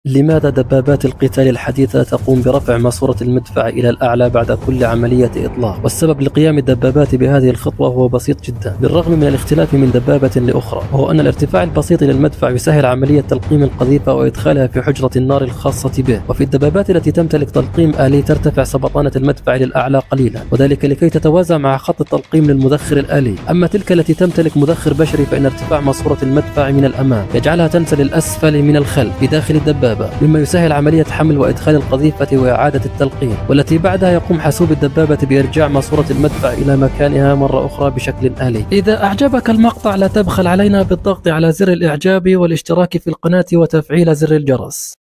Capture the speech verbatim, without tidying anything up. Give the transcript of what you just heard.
لماذا دبابات القتال الحديثة تقوم برفع ماسورة المدفع إلى الأعلى بعد كل عملية إطلاق؟ والسبب لقيام الدبابات بهذه الخطوة هو بسيط جدا بالرغم من الاختلاف من دبابة لأخرى، وهو أن الارتفاع البسيط للمدفع يسهل عملية تلقيم القذيفة وإدخالها في حجرة النار الخاصة به. وفي الدبابات التي تمتلك تلقيم آلي ترتفع سبطانة المدفع للأعلى قليلا، وذلك لكي تتوازى مع خط التلقيم للمدخر الآلي. أما تلك التي تمتلك مدخر بشري فإن ارتفاع ماسورة المدفع من الأمام يجعلها تنزل الأسفل من الخلف بداخل الدبابة، مما يسهل عملية حمل وإدخال القذيفة وإعادة التلقيم، والتي بعدها يقوم حاسوب الدبابة بإرجاع ماسورة المدفع إلى مكانها مرة أخرى بشكل آلي. إذا أعجبك المقطع لا تبخل علينا بالضغط على زر الإعجاب والاشتراك في القناة وتفعيل زر الجرس.